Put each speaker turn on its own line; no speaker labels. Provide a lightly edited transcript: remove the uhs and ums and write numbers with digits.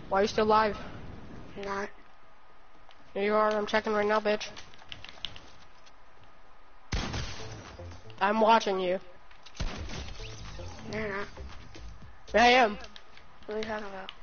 Why are you still live?
Not.
Here you are, I'm checking right now, bitch. I'm watching you.
You're not.
I am.
What are you talking about?